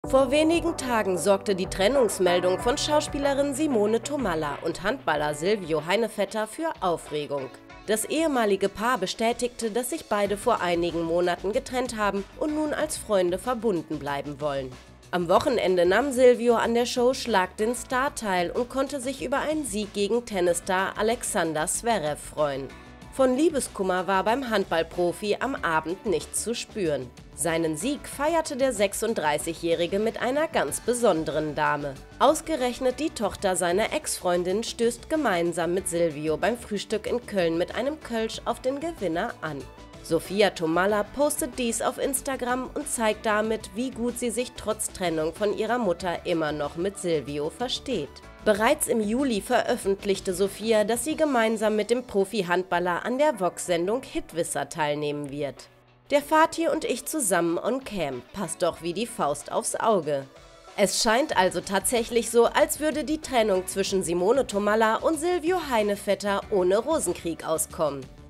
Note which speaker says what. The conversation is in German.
Speaker 1: Vor wenigen Tagen sorgte die Trennungsmeldung von Schauspielerin Simone Thomalla und Handballer Silvio Heinevetter für Aufregung. Das ehemalige Paar bestätigte, dass sich beide vor einigen Monaten getrennt haben und nun als Freunde verbunden bleiben wollen. Am Wochenende nahm Silvio an der Show Schlag den Star teil und konnte sich über einen Sieg gegen Tennisstar Alexander Zverev freuen. Von Liebeskummer war beim Handballprofi am Abend nichts zu spüren. Seinen Sieg feierte der 36-Jährige mit einer ganz besonderen Dame. Ausgerechnet die Tochter seiner Ex-Freundin stößt gemeinsam mit Silvio beim Frühstück in Köln mit einem Kölsch auf den Gewinner an. Sophia Thomalla postet dies auf Instagram und zeigt damit, wie gut sie sich trotz Trennung von ihrer Mutter immer noch mit Silvio versteht. Bereits im Juli veröffentlichte Sophia, dass sie gemeinsam mit dem Profi-Handballer an der Vox-Sendung Hitwisser teilnehmen wird. Der Vati und ich zusammen on Cam, passt doch wie die Faust aufs Auge. Es scheint also tatsächlich so, als würde die Trennung zwischen Simone Thomalla und Silvio Heinevetter ohne Rosenkrieg auskommen.